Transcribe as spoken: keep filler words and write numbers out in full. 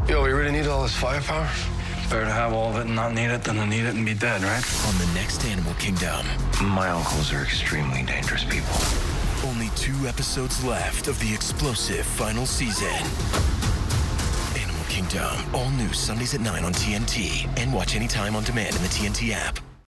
Yo, we really need all this firepower? Better to have all of it and not need it than to need it and be dead, right? On the next Animal Kingdom. My uncles are extremely dangerous people. Only two episodes left of the explosive final season. Animal Kingdom, all new Sundays at nine on T N T. And watch anytime on demand in the T N T app.